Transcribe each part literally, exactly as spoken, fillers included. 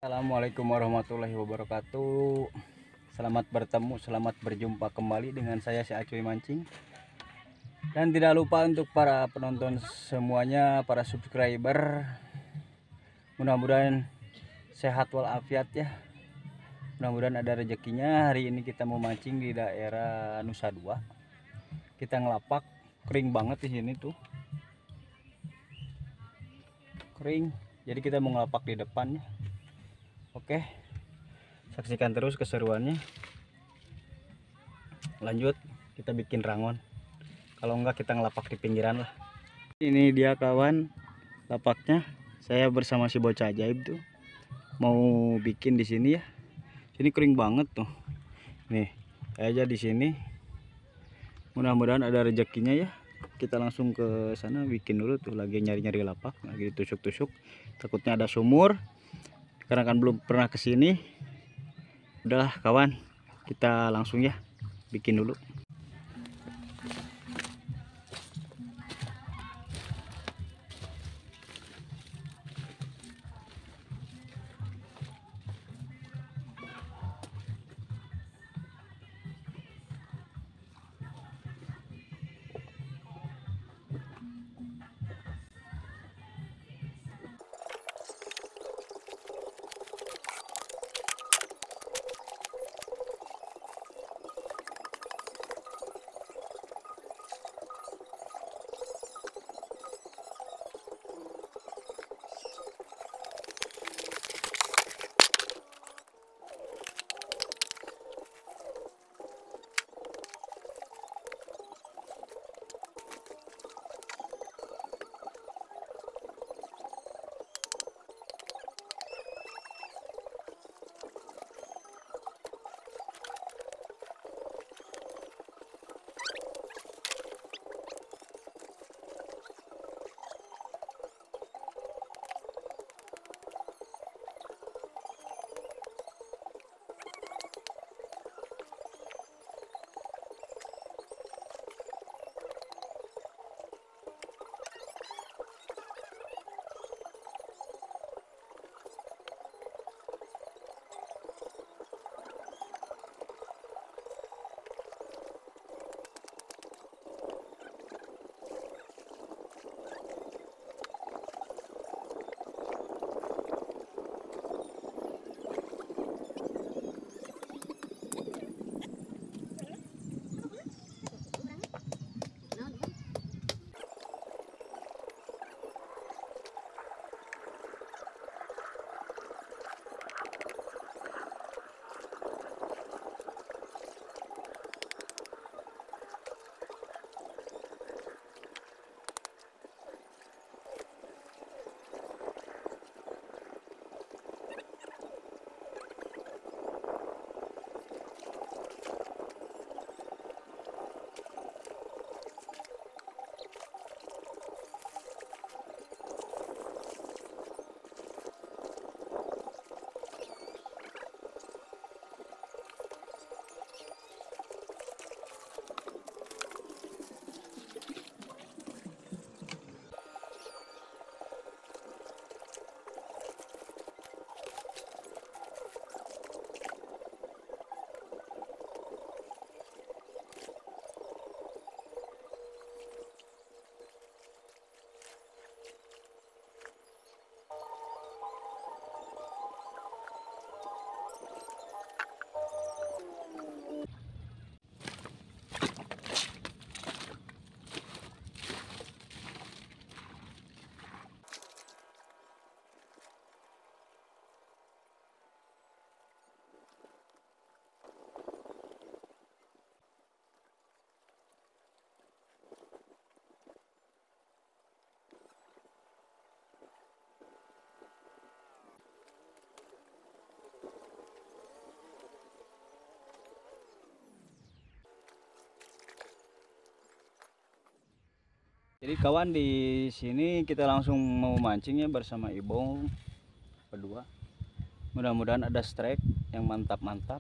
Assalamualaikum warahmatullahi wabarakatuh. Selamat bertemu, selamat berjumpa kembali dengan saya si Acuy Mancing. Dan tidak lupa untuk para penonton semuanya, para subscriber, mudah-mudahan sehat walafiat ya. Mudah-mudahan ada rezekinya. Hari ini kita mau mancing di daerah Nusa Dua. Kita ngelapak, kering banget di sini tuh. Kering. Jadi kita mau ngelapak di depannya. Oke, saksikan terus keseruannya. Lanjut, kita bikin rangon. Kalau enggak kita ngelapak di pinggiran lah. Ini dia kawan lapaknya. Saya bersama si bocah ajaib tuh mau bikin di sini ya. Sini kering banget tuh. Nih, aja di sini. Mudah-mudahan ada rezekinya ya. Kita langsung ke sana bikin dulu tuh, lagi nyari-nyari lapak, lagi ditusuk-tusuk. Takutnya ada sumur. Karena kan belum pernah ke sini. Udahlah kawan, kita langsung ya bikin dulu. Jadi kawan, di sini kita langsung mau mancing ya bersama Ibong berdua. Mudah-mudahan ada strike yang mantap-mantap.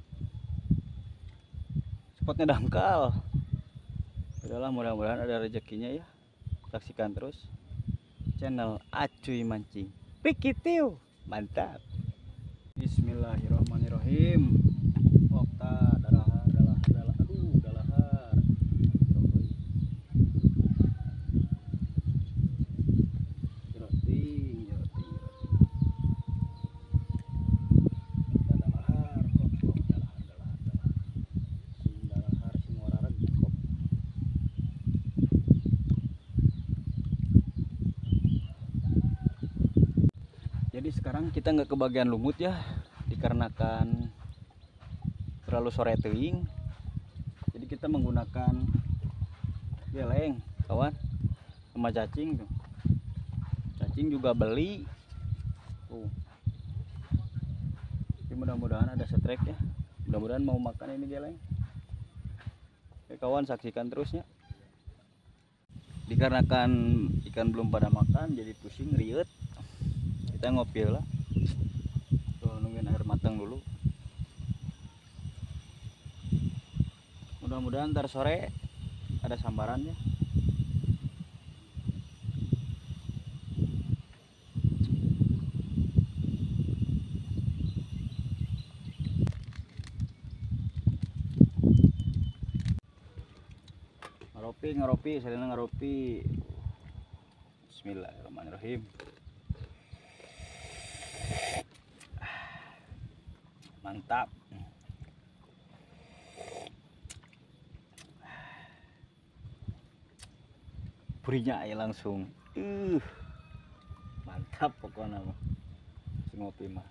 Spotnya dangkal. Udahlah, mudah-mudahan ada rezekinya ya. Saksikan terus channel Acuy Mancing. Pikitiu, mantap. Di Bismillahirrahmanirrahim. Okta dalahar dalahar dalahar aduh dalahar. Roting roting dalahar kok kok dalahar dalahar dalahar. Sing dalahar sing warareg kok. Jadi sekarang kita nggak ke bagian lumut ya, dikarenakan terlalu sore teuing. Jadi kita menggunakan geleng, kawan, sama cacing tuh. Cacing juga beli. Tuh. Jadi mudah-mudahan ada setrek ya. Mudah-mudahan mau makan ini geleng. Oke kawan, saksikan terusnya. Dikarenakan ikan belum pada makan, jadi pusing riut. Kita ngopi lah. Tuh, nungguin air matang dulu. Mudah-mudahan ntar sore ada sambarannya. Ngaropi, ngaropi, salina ngaropi. Bismillahirrahmanirrahim. Mantap. Purinya aja langsung. Uh. Mantap pokoknya mah. Ngopi mah.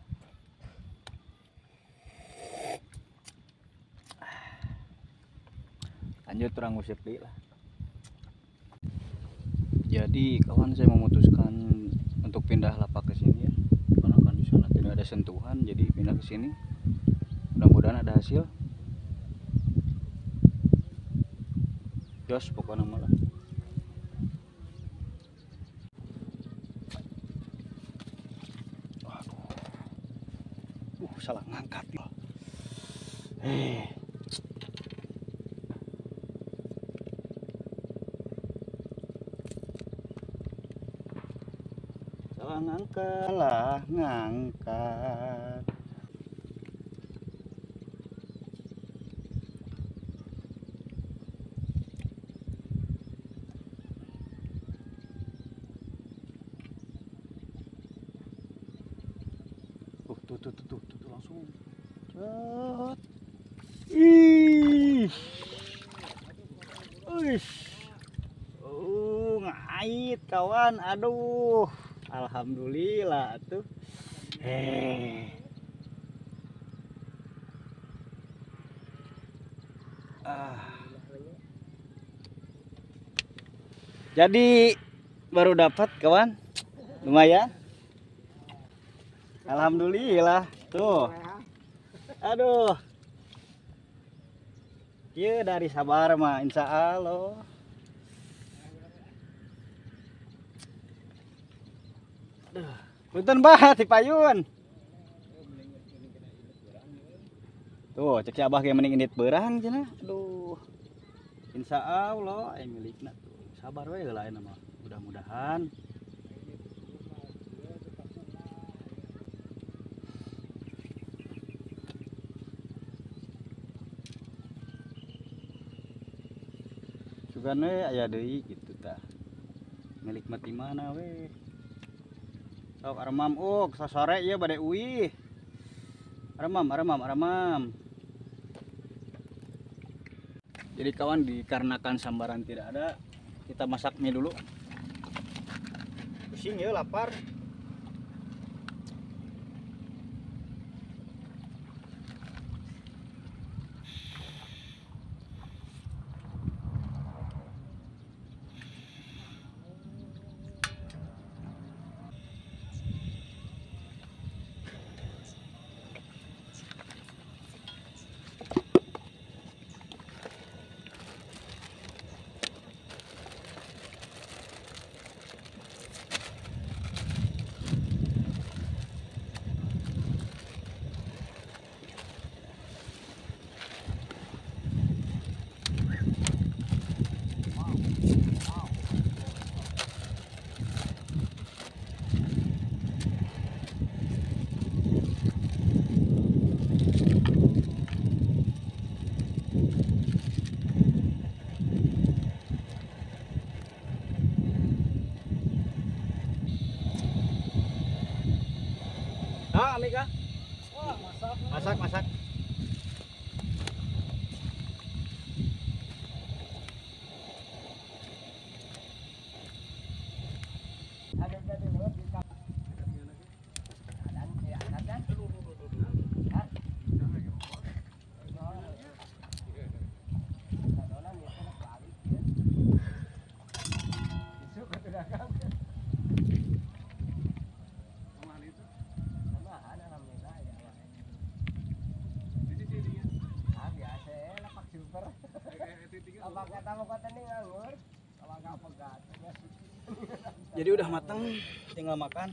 Lanjut orang usip lah. Jadi kawan, saya memutuskan untuk pindah lapak ke sini ya. Karena kan di sana tidak ada sentuhan, jadi pindah ke sini. Mudah-mudahan ada hasil. Jos pokoknya malah. Waduh. Uh, salah ngangkat. Eh. Salah ngangkat, salah ngangkat. Tuh, tuh, tuh, tuh, tuh, tuh, langsung. Cet. Ih. Uish. Uh, ngait kawan. Aduh. Alhamdulillah tuh. Heh. Ah. Jadi baru dapat kawan. Lumayan. Alhamdulillah tuh. Aduh. Iya dari sabar mah insya Allah. Aduh. Punten bah ti payun. Tuh cek si abah kayak mending indit beurang cenah. Aduh. Insya Allah ai milikna tuh. Sabar we heula ayeuna mah. Mudah-mudahan sugan we aya deui gitu tah. Milik mati mana we. Sok aremam uk sasore ieu bade uih. Aremam, aremam, aremam. Jadi kawan, dikarenakan sambaran tidak ada, kita masak mie dulu. Pusing ya, lapar. Masak, masak. Jadi udah matang, tinggal makan.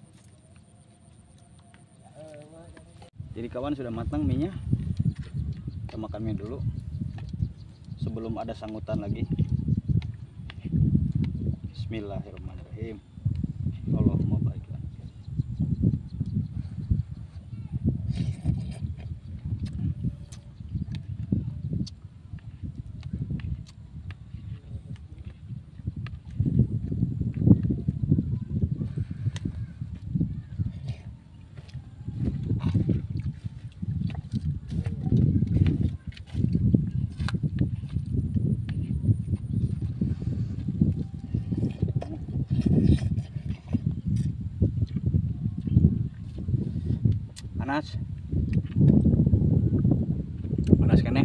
Jadi kawan, sudah matang mie-nya. Kita makan mie dulu sebelum ada sangutan lagi. Bismillahirrahmanirrahim. Allahumma barik lana. Panas, panas kan ya?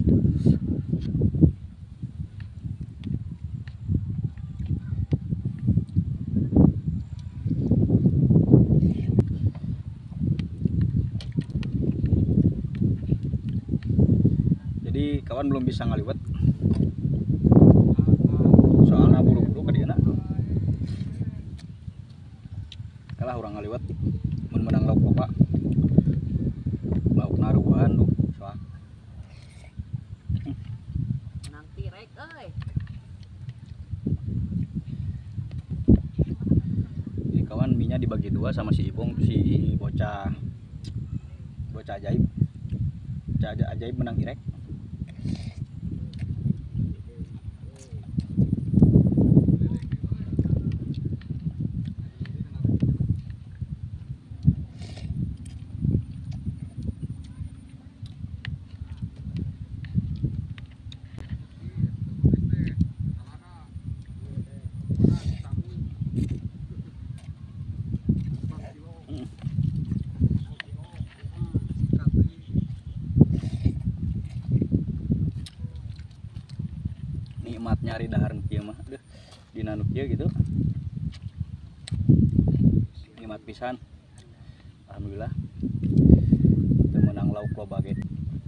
Jadi kawan belum bisa ngaliwat, soalnya buru-buru ke dia nak. Kalah orang ngaliwat, menang lauk bapak. Lauk naruhan tuh, soal. Nanti rek, oi. Jadi kawan, minyak dibagi dua sama si Ibong tuh, si bocah bocah ajaib. Bocah ajaib menang irek. Nikmat nyari dahar kieu mah deh di nanu kieu gitu. Nikmat pisan. Alhamdulillah. Teu menang lauk loba ge.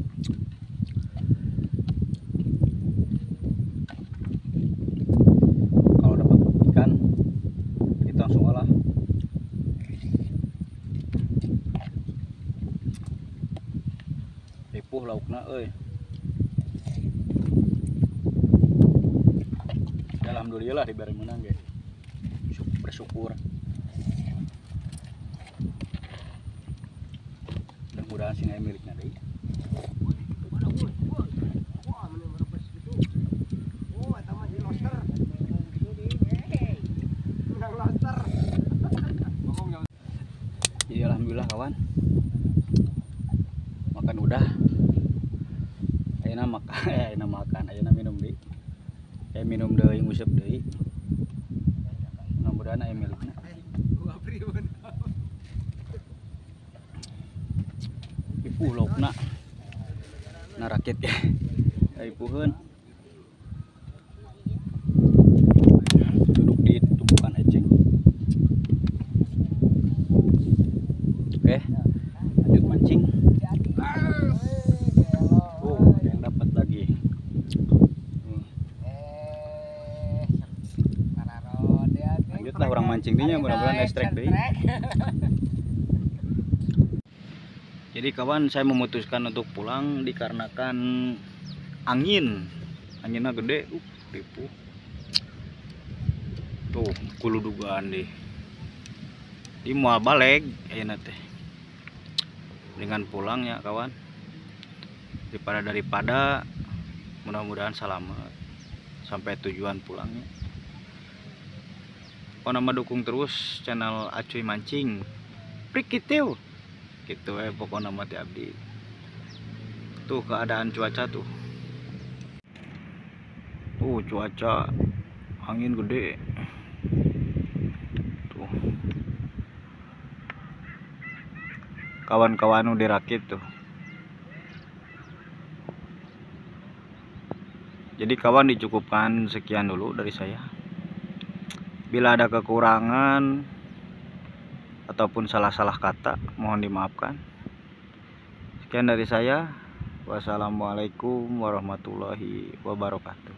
Kalau dapat ikan kita langsung olah. Ripuh laukna euy. Alhamdulillah diberi menang ge. Bersyukur. Mudah-mudahan sih miliknya deh. Jadi alhamdulillah kawan, makan udah. Ayeuna makan, ayeuna makan, ayeuna minum deui. Kayak minum deui, nguseup deui. Mudah-mudahan aya milikna. Ipuh laukna. Na rakit ya. Ipuheun. Duduk di tumpukan eceng. Oke, lanjut mancing. Oh, yang dapat lagi. Lanjutlah orang mancing dia, mudah-mudahan ekstrak deh. Jadi kawan, saya memutuskan untuk pulang dikarenakan angin. Anginnya gede, uh, ripuh. Tuh, kulu dugaan deh. Di mau balik, ayeuna teh. Dengan pulang ya kawan. Daripada daripada mudah-mudahan selamat sampai tujuan pulangnya. Pokoknya nama dukung terus channel Acuy Mancing. Prik kieu. gitu eh pokoknya mati abdi. Tuh keadaan cuaca tuh tuh cuaca angin gede tuh, kawan-kawan udah rakit tuh. Jadi kawan, dicukupkan sekian dulu dari saya. Bila ada kekurangan ataupun salah-salah kata, mohon dimaafkan. Sekian dari saya. Wassalamualaikum warahmatullahi wabarakatuh.